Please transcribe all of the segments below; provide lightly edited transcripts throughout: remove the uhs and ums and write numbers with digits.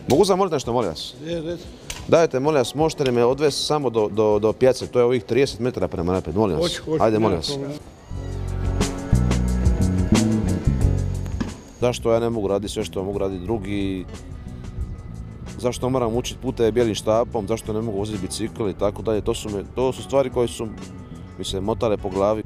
Mogu zamoliti nešto, molim vas? Dajte, molim vas, možete li me odvesti samo do pijace, to je ovih 30 metara prema naprijed, molim vas. Ajde, molim vas. Zašto ja ne mogu raditi sve što mogu raditi drugi? Zašto moram učiti puteve bijelim štapom? Zašto ne mogu voziti bicikl i tako dalje? To su stvari koje su mi se motale po glavi.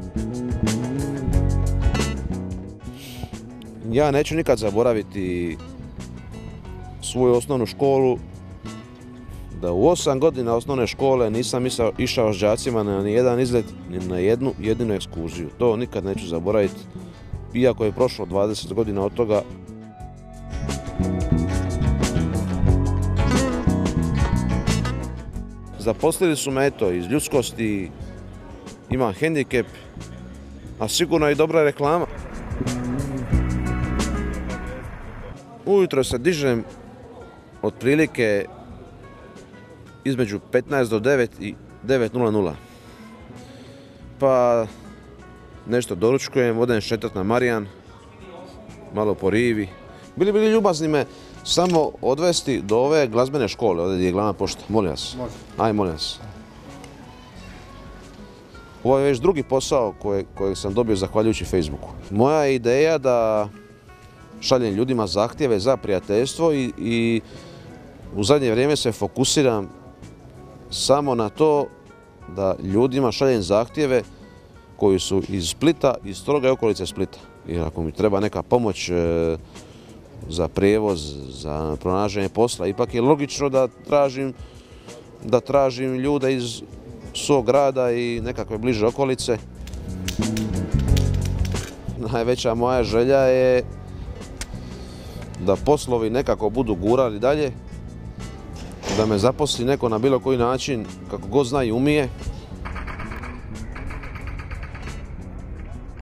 Ja neću nikad zaboraviti svoju osnovnu školu, da u 8 godina osnovne škole nisam išao s đacima na ni jedan izlet, ni na jednu jedinu ekskurziju. To nikad neću zaboraviti, iako je prošlo 20 godina od toga. Zaposlili su me eto iz ljudskosti, imam hendikep, a sigurno i dobra reklama. Ujutro se dižem otprilike između 15 do 9 i 9:00. Pa nešto doručkujem, odem šetat na Marijan, malo po rivi. Bili ljubazni me samo odvesti do ove glazbene škole, ovdje gdje je glavna pošta. Molim vas. Aj, molim vas. Ovo je već drugi posao kojeg sam dobio zahvaljujući Facebooku. Moja je ideja da šaljem ljudima zahtjeve za prijateljstvo i u zadnje vrijeme se fokusiram samo na to da ljudima šaljem zahtjeve koji su iz Splita, iz stroge okolice Splita. Jer ako mi treba neka pomoć za prijevoz, za pronalaženje posla, ipak je logično da tražim ljude iz svog grada i nekakve bliže okolice. Najveća moja želja je da poslovi nekako budu gurali dalje, da me zaposli neko na bilo koji način, kako god zna i umije.